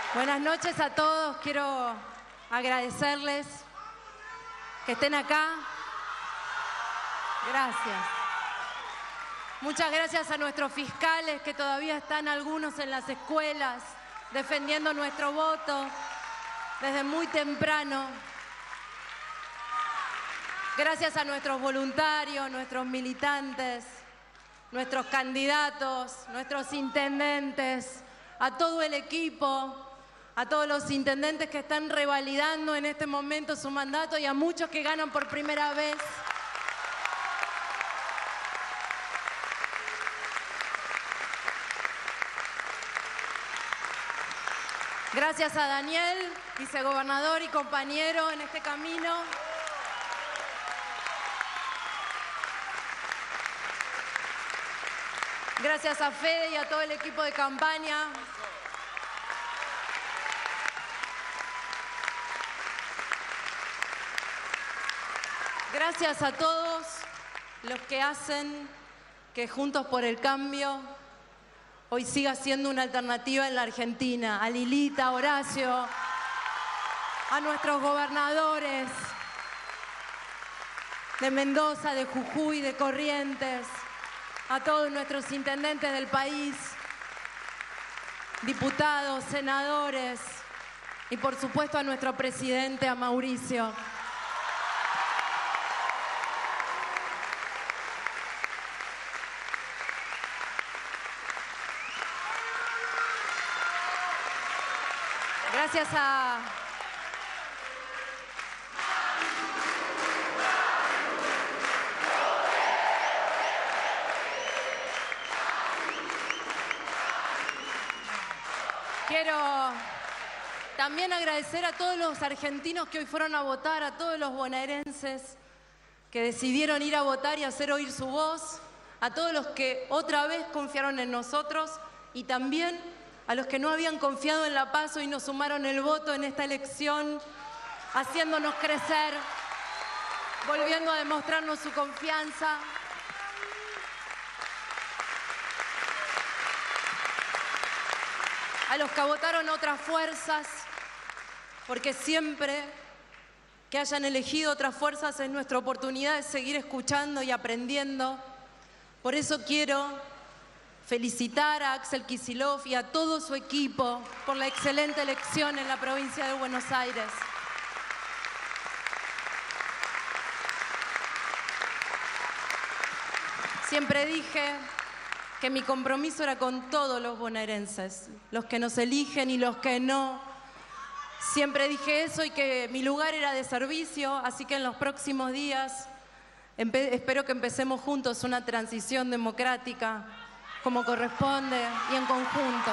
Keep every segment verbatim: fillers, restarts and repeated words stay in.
Buenas noches a todos. Quiero agradecerles que estén acá. Gracias. Muchas gracias a nuestros fiscales que todavía están algunos en las escuelas defendiendo nuestro voto desde muy temprano. Gracias a nuestros voluntarios, nuestros militantes, nuestros candidatos, nuestros intendentes, a todo el equipo, a todos los intendentes que están revalidando en este momento su mandato y a muchos que ganan por primera vez. Gracias a Daniel, vicegobernador y compañero en este camino. Gracias a Fede y a todo el equipo de campaña. Gracias a todos los que hacen que Juntos por el Cambio hoy siga siendo una alternativa en la Argentina. A Lilita, a Horacio, a nuestros gobernadores de Mendoza, de Jujuy, de Corrientes, a todos nuestros intendentes del país, diputados, senadores y por supuesto a nuestro presidente, a Mauricio. Gracias a... Quiero también agradecer a todos los argentinos que hoy fueron a votar, a todos los bonaerenses que decidieron ir a votar y hacer oír su voz, a todos los que otra vez confiaron en nosotros y también a los que no habían confiado en la PASO y nos sumaron el voto en esta elección, haciéndonos crecer, volviendo a demostrarnos su confianza. A los que votaron otras fuerzas, porque siempre que hayan elegido otras fuerzas es nuestra oportunidad de seguir escuchando y aprendiendo. Por eso quiero felicitar a Axel Kicillof y a todo su equipo por la excelente elección en la provincia de Buenos Aires. Siempre dije que mi compromiso era con todos los bonaerenses, los que nos eligen y los que no. Siempre dije eso y que mi lugar era de servicio, así que en los próximos días espero que empecemos juntos una transición democrática como corresponde y en conjunto.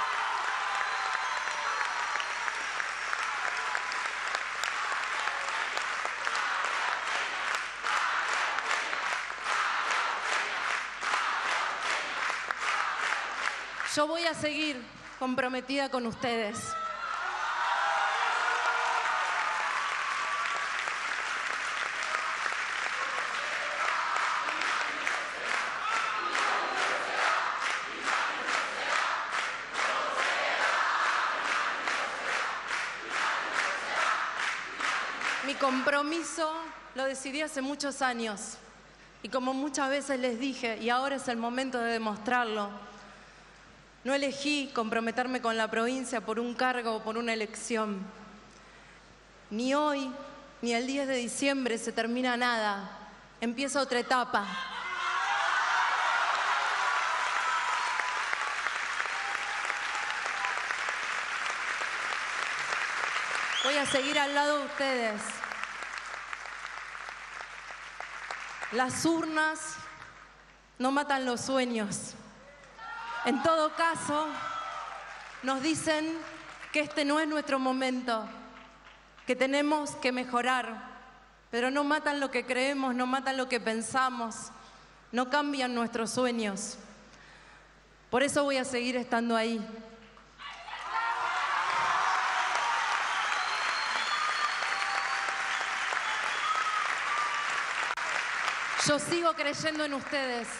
Yo voy a seguir comprometida con ustedes. Mi compromiso lo decidí hace muchos años y como muchas veces les dije, y ahora es el momento de demostrarlo, no elegí comprometerme con la provincia por un cargo o por una elección. Ni hoy, ni el diez de diciembre se termina nada, empieza otra etapa. Voy a seguir al lado de ustedes. Las urnas no matan los sueños. En todo caso, nos dicen que este no es nuestro momento, que tenemos que mejorar, pero no matan lo que creemos, no matan lo que pensamos, no cambian nuestros sueños. Por eso voy a seguir estando ahí. Yo sigo creyendo en ustedes,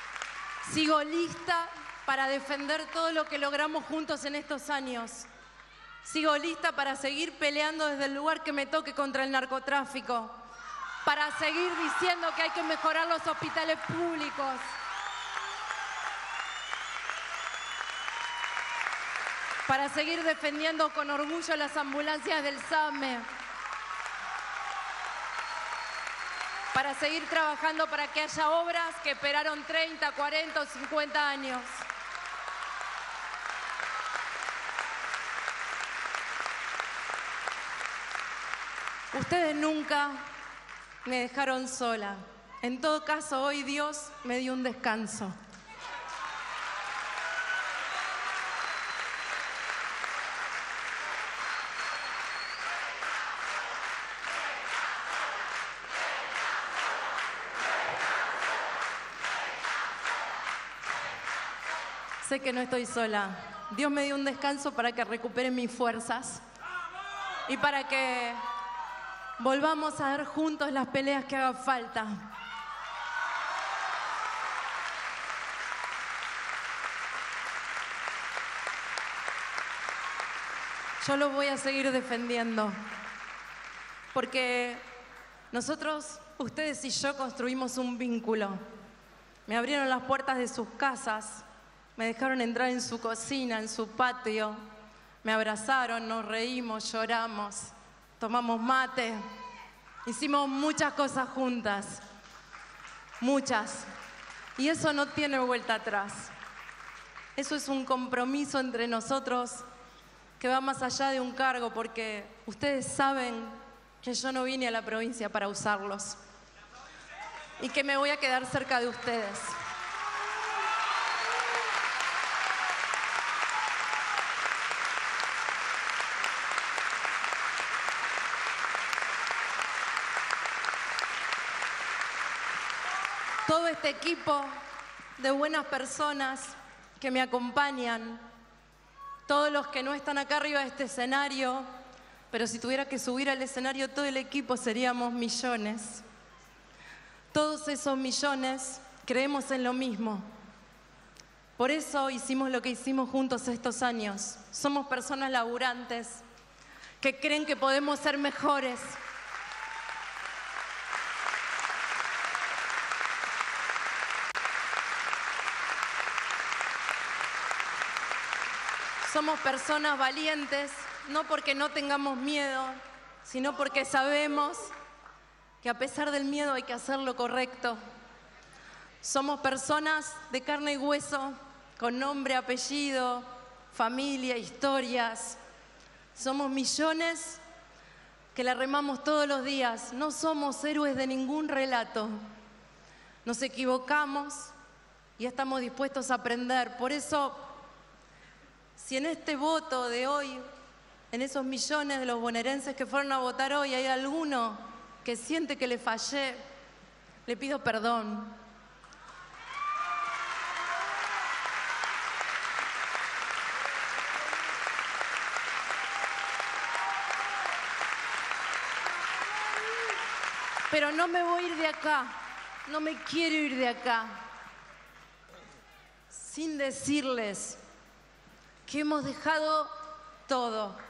sigo lista para defender todo lo que logramos juntos en estos años, Sigo lista para seguir peleando desde el lugar que me toque contra el narcotráfico, para seguir diciendo que hay que mejorar los hospitales públicos, para seguir defendiendo con orgullo las ambulancias del SAME, para seguir trabajando para que haya obras que esperaron treinta, cuarenta o cincuenta años. Ustedes nunca me dejaron sola. En todo caso, hoy Dios me dio un descanso. Sé que no estoy sola. Dios me dio un descanso para que recupere mis fuerzas y para que volvamos a dar juntos las peleas que haga falta. Yo lo voy a seguir defendiendo, porque nosotros, ustedes y yo, construimos un vínculo. Me abrieron las puertas de sus casas, me dejaron entrar en su cocina, en su patio, me abrazaron, nos reímos, lloramos, tomamos mate, hicimos muchas cosas juntas, muchas. Y eso no tiene vuelta atrás. Eso es un compromiso entre nosotros que va más allá de un cargo, porque ustedes saben que yo no vine a la provincia para usarlos y que me voy a quedar cerca de ustedes. Todo este equipo de buenas personas que me acompañan, todos los que no están acá arriba de este escenario, pero si tuviera que subir al escenario todo el equipo seríamos millones. Todos esos millones creemos en lo mismo. Por eso hicimos lo que hicimos juntos estos años. Somos personas laburantes que creen que podemos ser mejores. Somos personas valientes, no porque no tengamos miedo, sino porque sabemos que a pesar del miedo hay que hacer lo correcto. Somos personas de carne y hueso, con nombre, apellido, familia, historias. Somos millones que la remamos todos los días. No somos héroes de ningún relato. Nos equivocamos y estamos dispuestos a aprender. Por eso, si en este voto de hoy, en esos millones de los bonaerenses que fueron a votar hoy, hay alguno que siente que le fallé, le pido perdón. Pero no me voy a ir de acá, no me quiero ir de acá sin decirles que hemos dejado todo.